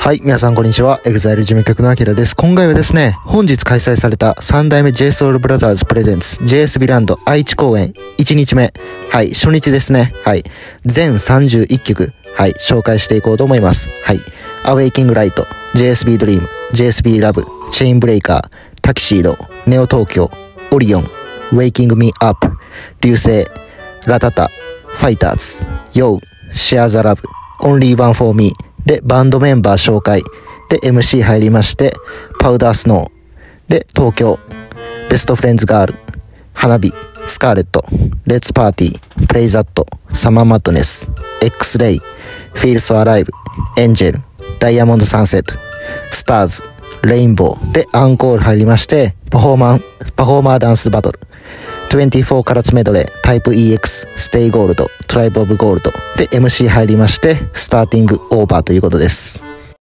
はい、皆さんこんにちは。EXILE 事務局のアキラです。今回はですね、本日開催された3代目 JSOULBROTHERS プレゼンツ JS ヴィランド愛知公演1日目。はい、初日ですね。はい、全31曲。はい、紹介していこうと思います。はい、Awaking Light、JSB Dream、JSB Love、Chain Breaker、タキシード、ネオ東京、オリオン、Waking Me Up、流星、ラタタ、ファイターズ、YO、Share the Love、Only One for Me、で、バンドメンバー紹介。で、MC 入りまして、パウダースノー。で、東京。ベストフレンズガール。花火。スカーレット。レッツパーティー。プレイザット。サマーマッドネス。X レイ。フィールソアライブ。エンジェル。ダイヤモンドサンセット。スターズ。レインボー。で、アンコール入りまして、パフォーマーダンスバトル。24カラッツメドレー、タイプ EX、ステイゴールド、トライブオブゴールド。で、MC 入りまして、スターティングオーバーということです。